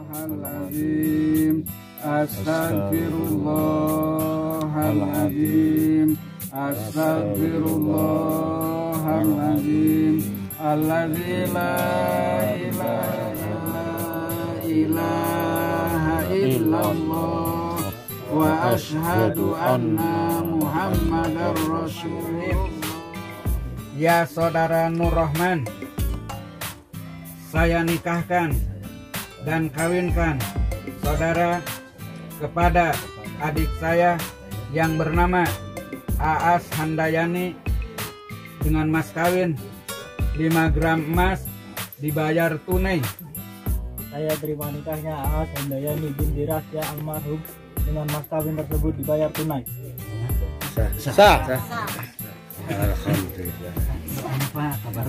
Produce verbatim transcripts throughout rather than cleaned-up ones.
Astaghfirullahaladzim, astaghfirullahaladzim, astaghfirullahaladzim, alladzi la ilaha illallah wa ashhadu anna muhammadar rasulullah. Ya saudara Nur Rahman, saya nikahkan dan kawinkan saudara kepada adik saya yang bernama Aas Handayani dengan mas kawin lima gram emas dibayar tunai. Saya terima nikahnya Aas Handayani binti Rasya almarhum dengan mas kawin tersebut dibayar tunai. Sah, sah, sah. Alhamdulillah. Apa kabar?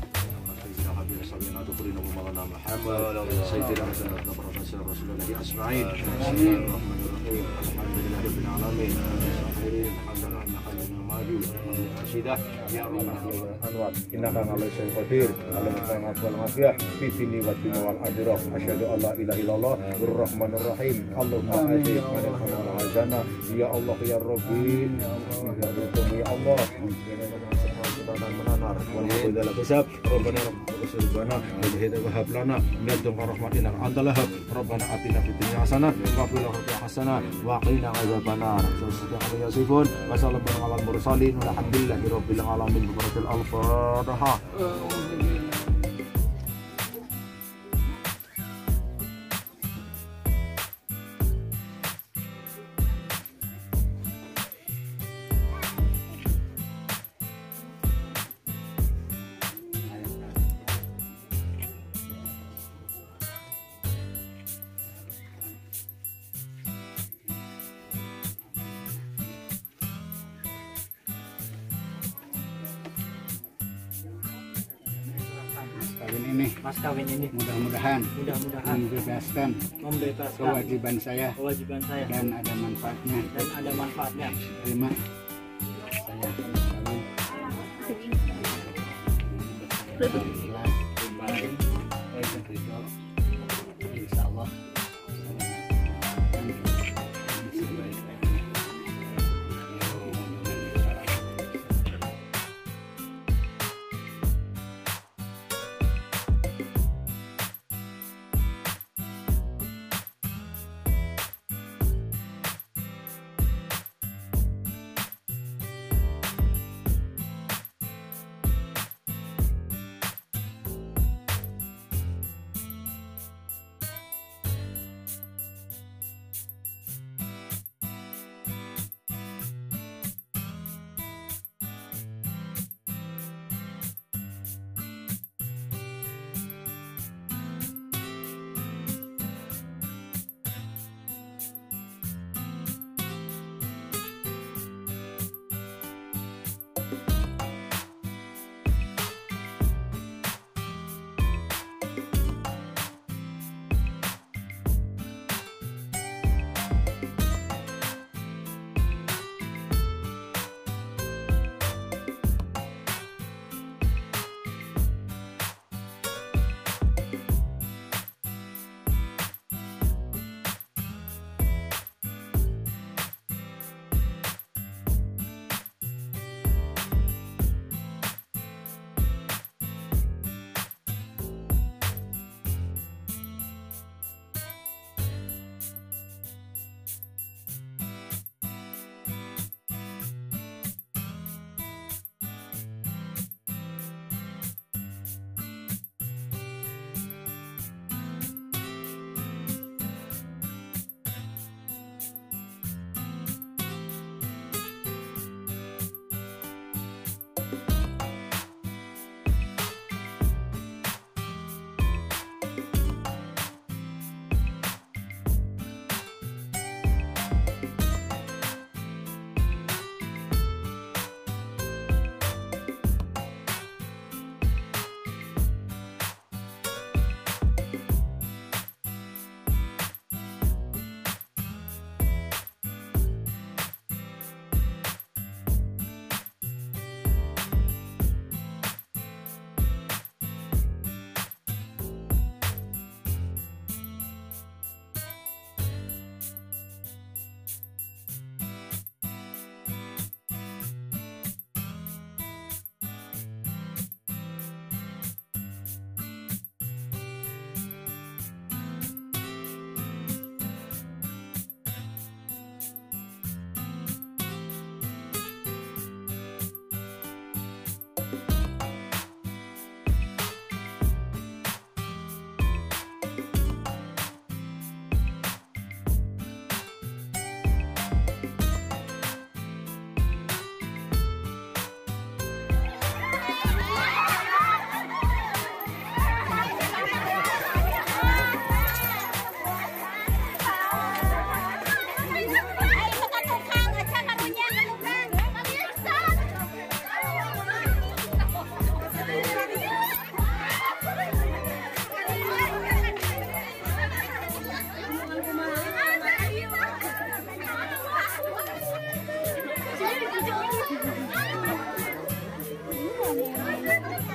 Innaka ala syai'in qadir. Allahumma wal afiyah fi dini wa dunya wal akhirah. Asyhadu an la ilaha illallah ar-rahmanir rahim. Allahumma atik man al-hazana ya Allah ya Rabbi ya Allah. menanar wal hidayah hisab rabbana rabbana wa wahab lana min ladunka rahmatan anta lahab rabbana atina fid dunya hasanah wa fil akhirati hasanah wa qina adzabannar. Subhanallah yasifun wa salamun alal mursalin walhamdulillahi rabbil alamin. Barakallahu al-fatihah. Kawin ini, Mas kawin ini mudah-mudahan mudah-mudahan membebaskan membebaskan kewajiban saya kewajiban saya dan ada manfaatnya. dan ada manfaatnya. Terima saya kawin. Insya Allah.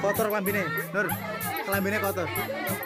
kotor kelambine. Nur, kelambine kotor.